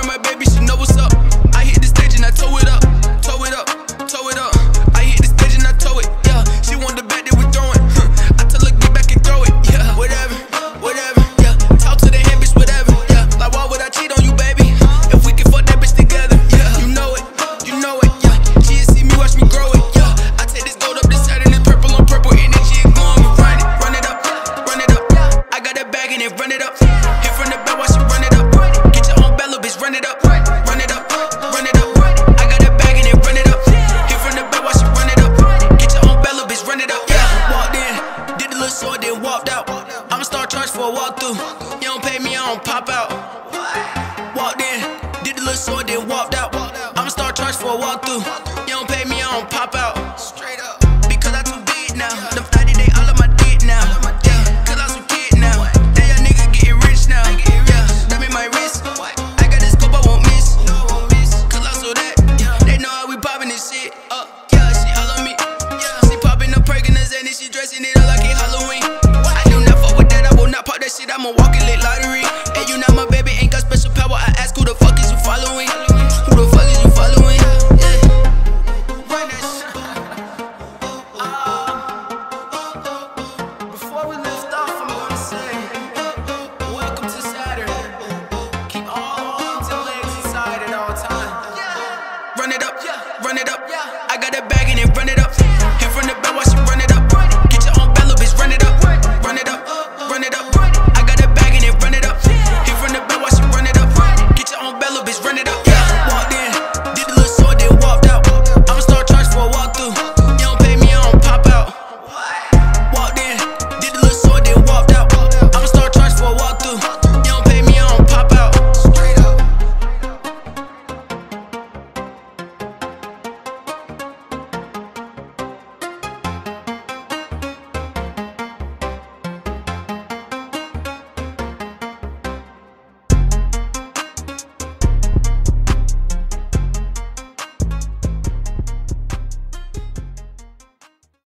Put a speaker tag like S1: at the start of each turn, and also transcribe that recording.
S1: around my baby, she know what's up. I hit the stage and I tow it up, tow it up, tow it up. I hit the stage and I tow it, yeah. She want the bet that we throwing, I tell her get back and throw it, yeah. Whatever, whatever, yeah. Talk to the hand, bitch, whatever, yeah. Like why would I cheat on you, baby? If we can fuck that bitch together, yeah. You know it, yeah. She see me, watch me grow it, yeah. I take this gold up this side and this purple on purple, and then she ignore me. Run it up, run it up. I got that bag and then run it up. Hit from the back, watch it run it up. Get your own bad little bitch, run it up, run it up, run it up. I got that bag and then run it up. Hit from the back, watch it run it up. Get your own bad little bitch, run it up. Yeah, walked in, did the little sword, then walked out. I'ma start charge for a walkthrough. You don't pay me, I don't pop out. Walked in, did the little sword, then walked out. I'ma start charge for a walkthrough. You don't pay me, I don't pop out.